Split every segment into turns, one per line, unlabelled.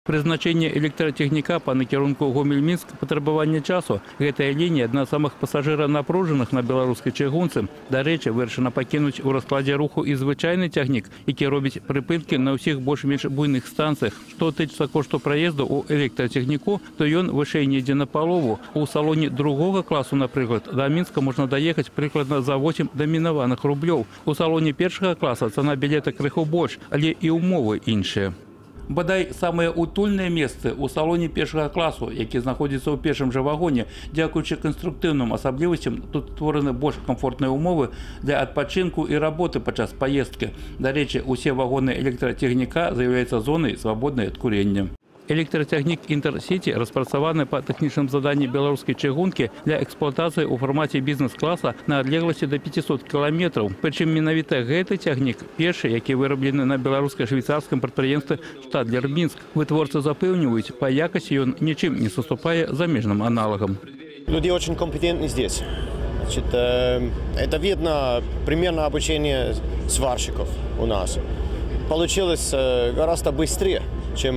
Прызначэнне электратэхніка па накірунку Гомель-Мінск патрабаванне часу. Гэтая лінія адна з самых пасажыранапружаных на беларускай чыгунцы. Дарэчы, вырашана пакінуць у раскладзе руху і звычайны цягнік, які робіць прыпынкі на ўсіх больш-менш буйных станцыях. Што тычыцца кошту праезду ў электратэхніку, то ён вышэй недзе на палову. У салоне другога класу, напрыклад, да Мінска можна даехаць прыкладна за 8 дамінаваных рублёў. У салоне першага класа цана білета крыху больш, але і ўмовы іншыя. Бадай самыя утульныя месцы ў салоне першага класу, які знаходзіцца ў першым жа вагоне. Дзякуючы канструктыўным асаблівасцям тут створаны больш камфортныя ўмовы для адпачынку і работы падчас паездкі. Дарэчы, усе вагоны электратэхніка з'яўляюцца зонай свабоднай ад курення. Электратэхнік Інтэрсіці распрацаваны па тэхнічным заданні беларускай чыгункі для эксплуатацыі ў фармаце бізнес-класа на адлегласці да 500 кіламетраў. Прычым менавіта гэты цягнік першы, які выраблены на беларуска-швейцарскім прадпрыемстве Штадлер-Мінск. Вытворцы запэўніваюць, па якасці ён нічым не саступае замежным аналагам.
Люди очень компетентны здесь. Значит, это видно примерно обучение сварщиков у нас. Получилось гораздо быстрее, чем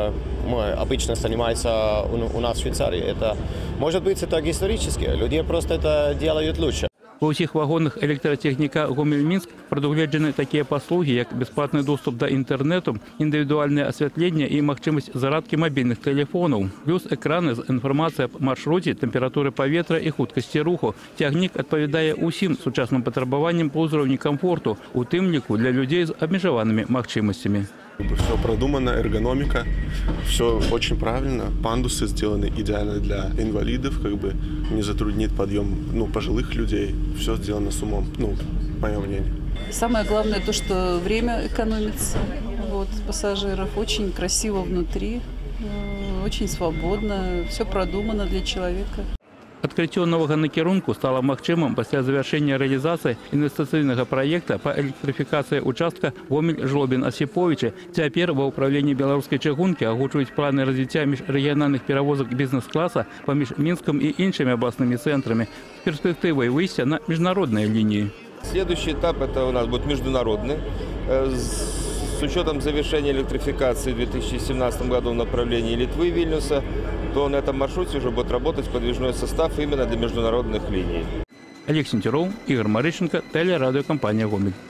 мы обычно занимаемся у нас в Швейцарии. Это, может быть, это исторически. Люди просто это делают лучше.
Ва ўсіх вагонах электратэхніка Гомель-Мінск прадугледжаны такія паслугі, як бясплатны доступ да інтэрнэту, індывідуальнае асвятленне і магчымасць зарадкі мабільных тэлефонаў, плюс экраны з інфармацыяй аб маршруце, тэмпературы паветра і хуткасці руху. Цягнік адпавядае ўсім сучасным патрабаванням па ўзроўні комфорту, у тым ліку для людзей з абмежаванымі магчымасцямі.
Все продумано, эргономика, все очень правильно. Пандусы сделаны идеально для инвалидов, как бы не затруднит подъем пожилых людей. Все сделано с умом, мое мнение.
Самое главное то, что время экономится. Пассажиров очень красиво внутри, очень свободно, все продумано для человека.
Адкрыццё новага накірунку стала магчымым пасля завяршэння рэалізацыі інвестыцыйнага праекта па электрыфікацыі участка Гомель-Жлобін-Асіповічы. Цяпер ва ўправленні беларускай чыгункі агучваюць планы развіцця міжрэгіянальных перавозак бізнес-класа паміж Мінскам і іншымі абласнымі цэнтрамі з перспектывай выйсця на міжнародныя лініі.
Следующий этап это у нас будет международный. С учетом завершения электрификации в 2017 году в направлении Литвы и Вильнюса, то на этом маршруте уже будет работать подвижной состав именно для международных линий.
Олег Сентеров, Игорь Марыщенко, телерадиокомпания «Гомель».